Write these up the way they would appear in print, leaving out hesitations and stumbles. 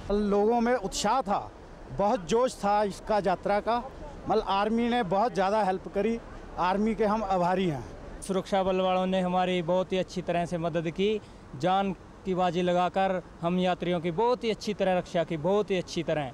लोगों में उत्साह था, बहुत जोश था इसका यात्रा का। मतलब आर्मी ने बहुत ज़्यादा हेल्प करी, आर्मी के हम आभारी हैं। सुरक्षा बल वालों ने हमारी बहुत ही अच्छी तरह से मदद की, जान की बाजी लगाकर हम यात्रियों की बहुत ही अच्छी तरह रक्षा की, बहुत ही अच्छी तरह।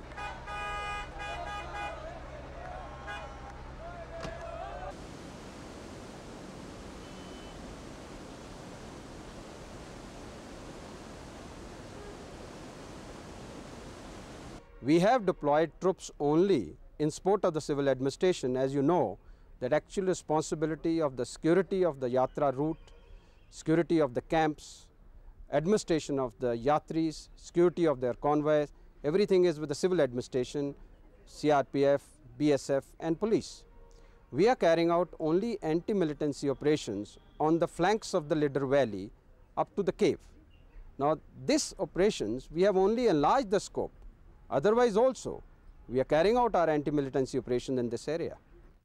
We have deployed troops only in support of the civil administration. As you know, that actual responsibility of the security of the yatra route, security of the camps, administration of the yatris, security of their convoys, everything is with the civil administration, CRPF, BSF and police. We are carrying out only anti-militancy operations on the flanks of the Lidar Valley up to the cave. Now, these operations, we have only enlarged the scope. Otherwise also, we are carrying out our anti-militancy operation in this area.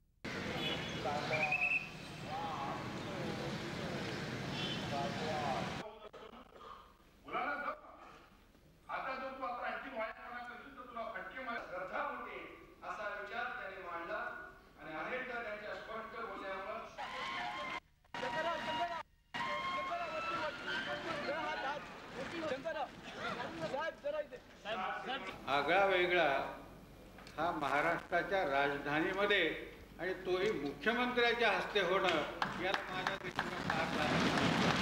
आगळा वेगळा हा महाराष्ट्राच्या राजधानीमध्ये आणि तोही मुख्यमंत्र्याच्या हस्ते होणं यात माझ्या दृष्टीने फार